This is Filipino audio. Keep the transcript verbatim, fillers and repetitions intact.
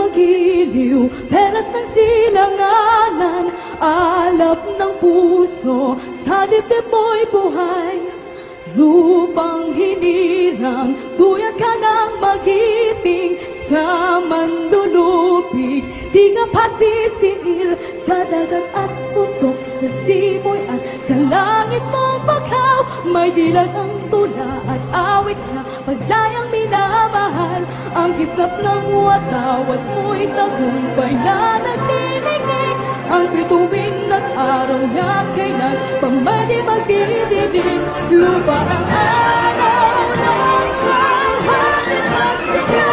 giliw, pelas ng silanganan, alap ng puso, sa dibdib mo'y buhay. Lupang hinirang, tuyat ka ng magiting, sa mandulupig, di ka pasisiil, sa dagat at putok, sa simoy at sa langit mong baghaw. May dilag ang tula at awit sa paglayang minamahal, ang kislap ng wataw at mo'y tagumpay na nagdinigig. Ang bituin at araw na kailan pa may di magdidilim. Lupa ang araw ng kalahati magsigaw.